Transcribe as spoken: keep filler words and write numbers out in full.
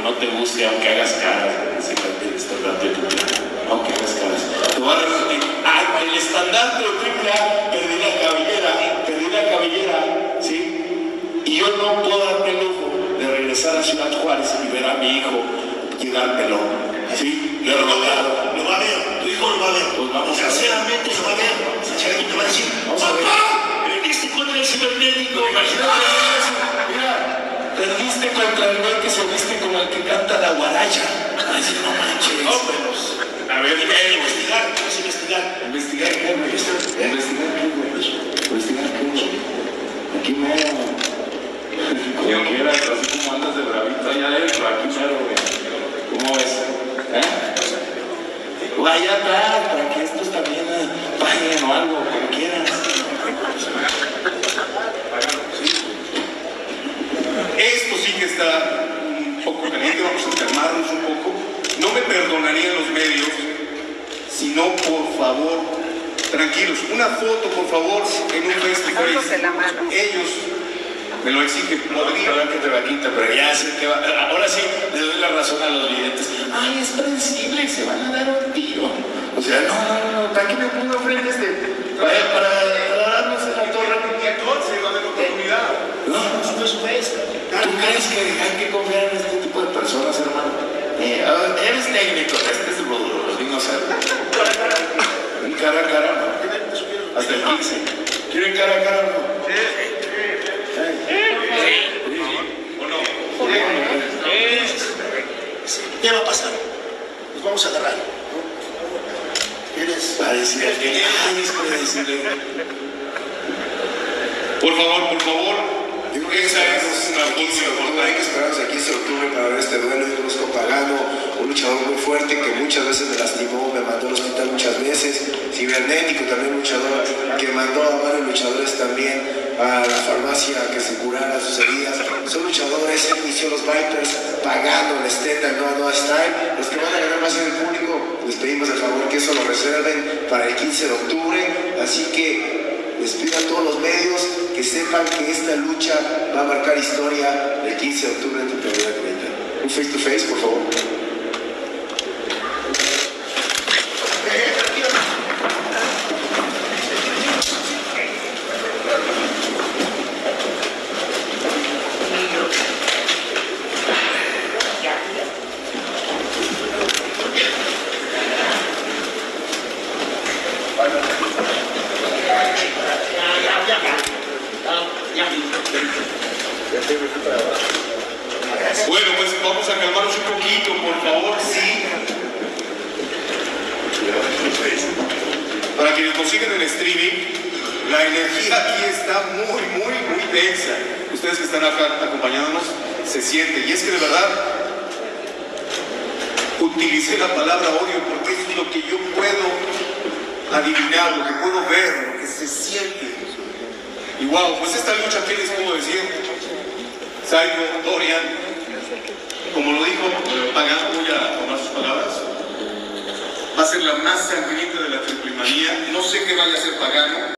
no te guste, aunque hagas caras, ese cartel estandarte de triple A, aunque hagas caras. Te voy a repetir, ah, el estandarte de triple A, perdí la cabellera, perdí la cabellera, ¿sí? Y yo no puedo darme el lujo de regresar a Ciudad Juárez y ver a mi hijo llegar pelón, ¿sí? Le he rogado. Lo va a ver, tu hijo lo va a ver. Pues vamos a ver. Sinceramente lo va a ver. Sinceramente te va a decir, papá, perdiste contra el cibernético. Imagínate. Mira, perdiste contra el güey que se viste como el que canta la guaracha. Así no manches. No, pero, a ver, eh, investigar, es investigar. ¿Investigar qué, güey? ¿Investigar qué, güey? ¿Investigar qué, güey? Aquí mero. Como quieras, así como andas de bravito allá adentro, aquí mero, güey. ¿Cómo ves? ¿Eh? Vaya atrás, para que estos también paguen o algo, como quieras. Esto sí que está un poco caliente, vamos a calmarnos un poco. No me perdonarían los medios, sino por favor, tranquilos, una foto por favor en un face to face. Ellos me lo exigen, podría ver que te la quita, pero ya sé que va. Ahora sí le doy la razón a los videntes. Ay, es prensible, se van a dar un tiro. O sea, no, no, no, ¿para qué me pongo frente este? Para, para, para darnos en la torre. catorce va a haber oportunidad. No, no es pues. ¿Tú crees que hay que confiar en este tipo de personas, hermano? Eh, a ver, eres técnico, este es Rodolfo, no sé. Un cara a cara, ¿no? Hasta el quince. ¿Quieren cara a cara o no? Sí. ¿O no? ¿Qué va a pasar? Nos vamos a agarrar. ¿Quieres? Va a decir que ay, es predecible. Por favor, por favor. Yo creo que esa es una quince de octubre, hay que esperarnos a quince de octubre para ver este duelo. Yo conozco a Pagano, un luchador muy fuerte que muchas veces me lastimó, me mandó al hospital muchas veces. Cibernético también, luchador que mandó a varios luchadores también a la farmacia que se curaran sus heridas. Son luchadores, él inició los Vipers, Pagano, el Stenda, no, no Style. Los que van a ganar más en el público, les pedimos el favor que eso lo reserven para el quince de octubre. Así que les pido a todos los medios que sepan que esta lucha va a marcar historia el quince de octubre en tu primera treinta. Un face to face, por favor. Bueno, pues vamos a calmarnos un poquito, por favor, sí. Para quienes nos siguen en streaming, la energía aquí está muy, muy, muy densa. Ustedes que están acá acompañándonos, se siente. Y es que de verdad, utilicé la palabra odio porque es lo que yo puedo adivinar, lo que puedo ver, lo que se siente. Y wow, pues esta lucha, ¿qué les puedo decir? Psycho, Dorian, como lo dijo Pagano, voy a tomar sus palabras, va a ser la más sangrienta de la triple manía. No sé qué vaya a hacer Pagano.